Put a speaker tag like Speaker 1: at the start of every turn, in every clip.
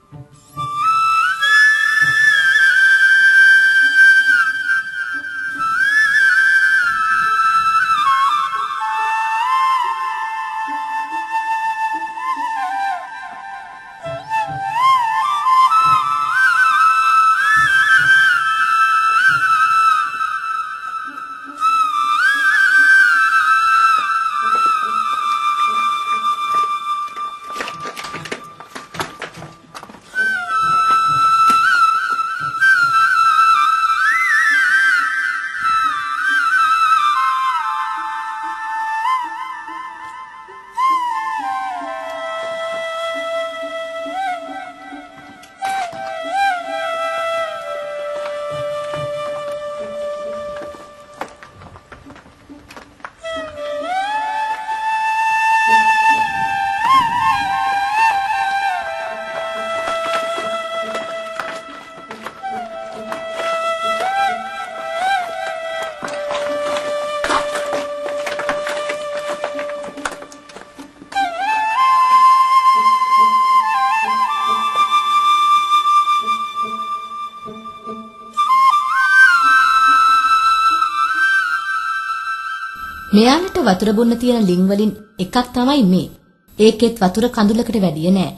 Speaker 1: මෙයාලට වතුර බොන්න තියෙන ලිං වලින් එකක් තමයි මේ. ඒකෙත් වතුර කඳුලකට වැඩිය නෑ.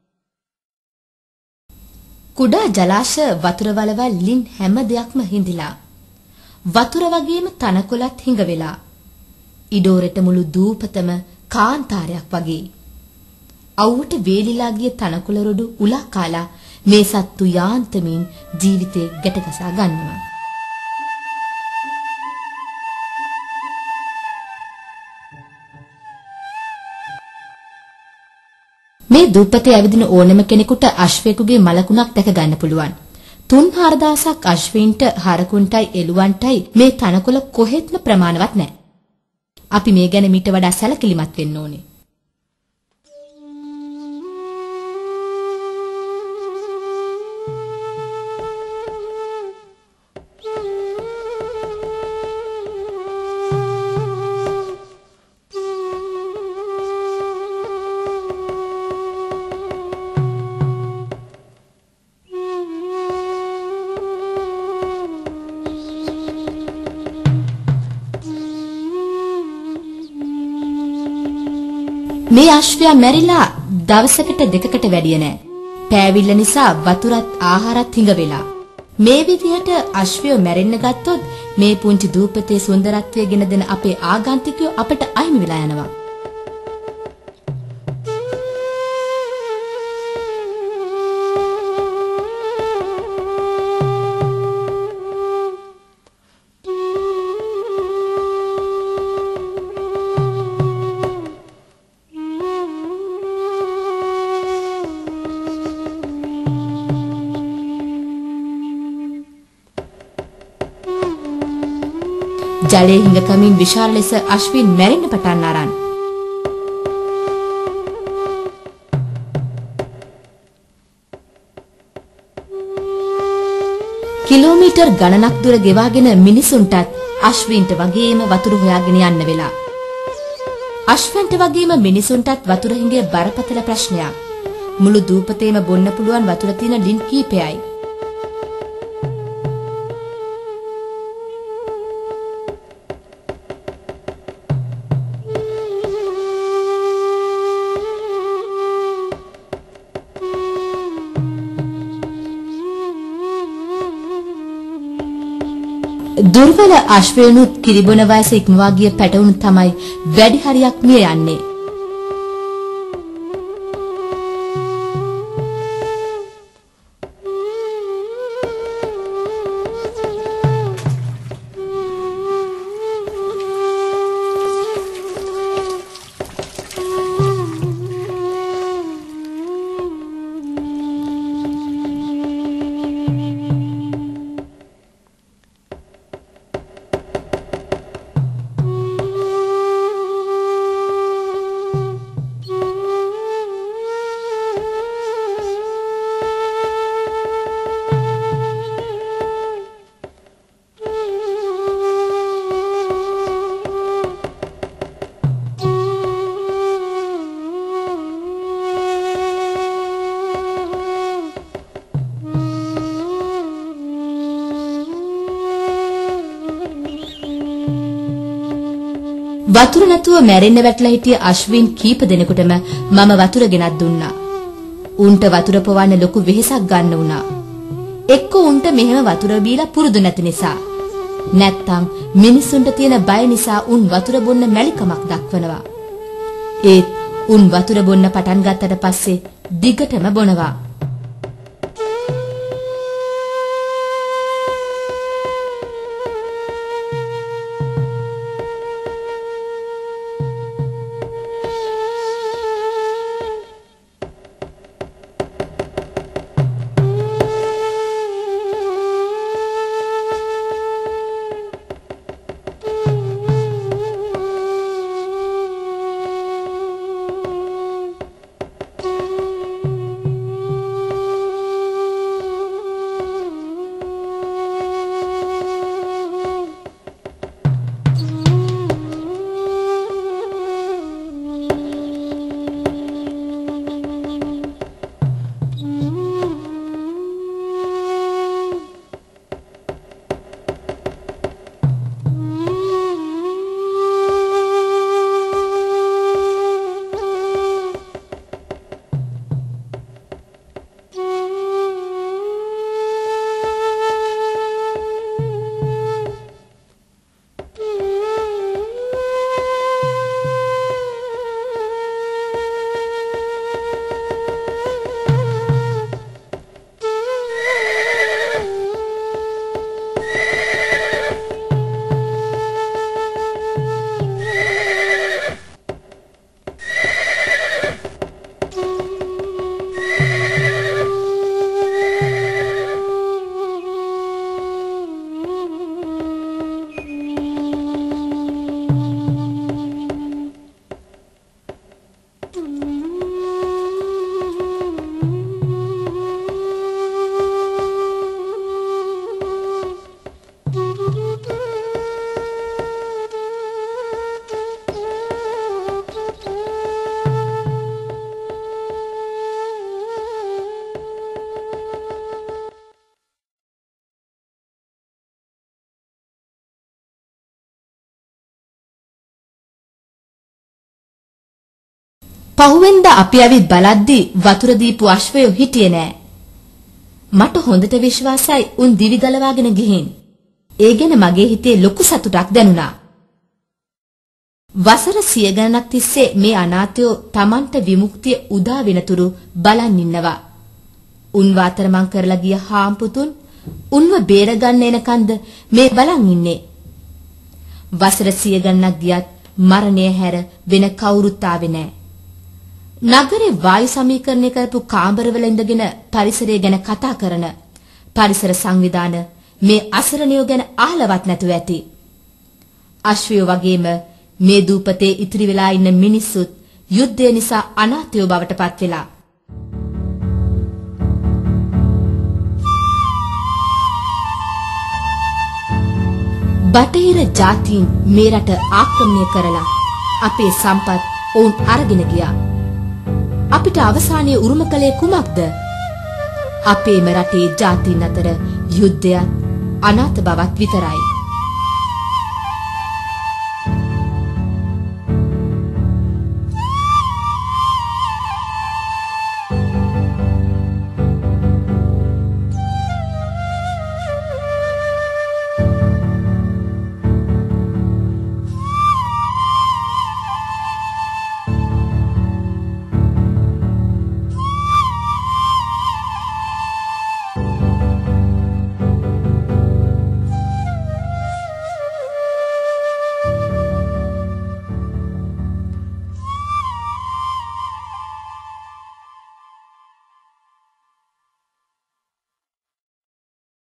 Speaker 1: කුඩා ජලාශ වතුර වලවල් ලිං හැම දෙයක්ම හිඳිලා. වතුර වගේම තනකොළත් හිඟ වෙලා. ඉඩෝරෙට මුළු දූපතම කාන්තාරයක් වගේ. අවුවට වේලිලා ගිය තනකොළ රොඩු උලා කාලා මේ සත්තු යාන්තමින් ජීවිතේ ගැටගසා ගන්නවා. මේ දූපතේ ඇවිදින ඕනෑම කෙනෙකුට අශ්වයෙකුගේ මලකුණක් දැක ගන්න පුළුවන්. 3-4000ක් අශ්වයින්ට හරකුන්ටයි එළුවන්ටයි මේ තනකොළ කොහෙත්ම ප්‍රමාණවත් නැහැ. අපි මේ ගැන මීට වඩා සැලකිලිමත් වෙන්න ඕනේ. මේ අශ්වයා මැරිලා දවසකට දෙකකට වැඩිය නෑ. පෑවිල්ල නිසා වතුරත් ආහාරත් හිඟ වෙලා. මේ විදිහට අශ්වයෝ මැරෙන්න ගත්තොත් මේ පුංචි දූපතේ සුන්දරත්වය ගෙන දෙන අපේ ආගන්තුකයෝ අපට අහිමි වෙලා යනවා. ජලයේ හිඟකමින් විශාල ලෙස අශ්වින් මැරෙන්න පටන් අරන්. කිලෝමීටර් ගණනක් දුර ගෙවාගෙන මිනිසුන්ටත් අශ්වින්ට වගේම වතුර හොයාගෙන යන්න වෙලා. අශ්වන්ට වගේම මිනිසුන්ටත් වතුර හිඟේ බරපතල ප්‍රශ්නයක්. මුළු දූපතේම බොන්න පුළුවන් වතුර තියෙන ලින් කීපයයි. දුර්වල අශ්වයනුත් කිරිබොන වයස ඉක්මවා ගිය පැටවුන් තමයි වැඩි හරියක් මිය යන්නේ. වතුර නැතුව මැරෙන්න වැටලා හිටිය අශ්වීන් කීප දෙනෙකුටම මම වතුර ගෙනත් දුන්නා. උන්ට වතුර පොවන්න ලොකු වෙහෙසක් ගන්න වුණා. එක්ක උන්ට මෙහෙම වතුර බීලා පුරුදු නැති නිසා. නැත්තම් මිනිසුන්ට තියෙන බය නිසා උන් වතුර බොන්න මැලිකමක් දක්වනවා. ඒත් උන් වතුර බොන්න පටන් ගත්තට පස්සේ දිගටම බොනවා. පහුවෙන්දා අපි ඇවිත් බලද්දී වතුර දීපු අශ්වයෝ හිටියේ නෑ. මට හොඳට විශ්වාසයි උන් දිවි ගලවාගෙන ගිහින්. ඒ ගැන මගේ හිතේ ලොකු සතුටක් දැනුණා. වසර 100 ගණනක් තිස්සේ මේ අනාථයෝ Tamanට විමුක්තිය උදා වෙනතුරු බලන් ඉන්නවා. උන් වාතරමං කරලා ගිය හාම්පුතුන් උන්ව බේරගන්න එනකන්ද මේ බලන් ඉන්නේ. වසර 100 ගණනක් ගියත් මරණය හැර වෙන කවුරුත් ආවේ නෑ. නගරේ වායු සමීකරණය කරපු කාමරවල ඉඳගෙන පරිසරය ගැන කතා කරන පරිසර සංවිධාන මේ අසරණයෝ ගැන අහලවත් නැතුව ඇති. අශ්වයෝ වගේම මේ දූපතේ ඉතිරි වෙලා ඉන්න මිනිස්සුත් යුද්ධය නිසා අනාථයෝ බවට පත් වෙලා. බටහිර ජාතීන් මේ රට ආක්‍රමණය කරලා අපේ සම්පත් ඔවුන් අරගෙන ගියා. අපිට අවසානයේ උරුම කළේ කුමක්ද? අපේම රටේ ජාතීන් අතර යුද්ධයත් අනාථ බවත් විතරයි.